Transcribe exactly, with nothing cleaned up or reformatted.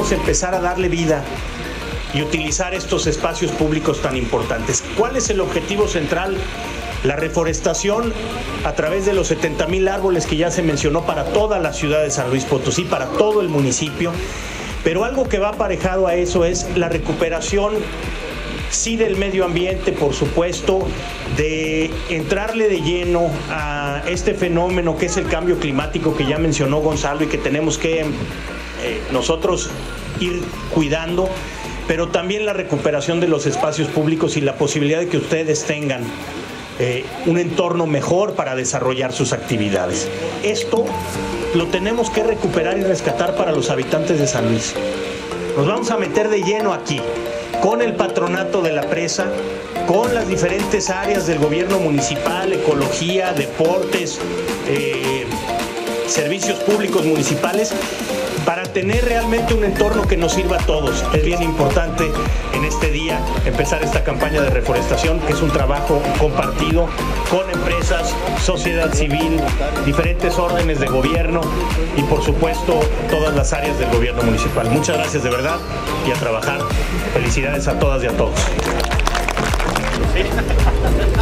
podemos empezar a darle vida y utilizar estos espacios públicos tan importantes. ¿Cuál es el objetivo central? La reforestación a través de los setenta mil árboles que ya se mencionó para toda la ciudad de San Luis Potosí, para todo el municipio, pero algo que va aparejado a eso es la recuperación, sí, del medio ambiente, por supuesto, de entrarle de lleno a este fenómeno que es el cambio climático que ya mencionó Gonzalo y que tenemos que eh, nosotros ir cuidando, pero también la recuperación de los espacios públicos y la posibilidad de que ustedes tengan Eh, un entorno mejor para desarrollar sus actividades. Esto lo tenemos que recuperar y rescatar para los habitantes de San Luis. Nos vamos a meter de lleno aquí, con el patronato de la presa, con las diferentes áreas del gobierno municipal, ecología, deportes, eh, servicios públicos municipales, para tener realmente un entorno que nos sirva a todos. Es bien importante en este día empezar esta campaña de reforestación, que es un trabajo compartido con empresas, sociedad civil, diferentes órdenes de gobierno y por supuesto todas las áreas del gobierno municipal. Muchas gracias de verdad y a trabajar. Felicidades a todas y a todos.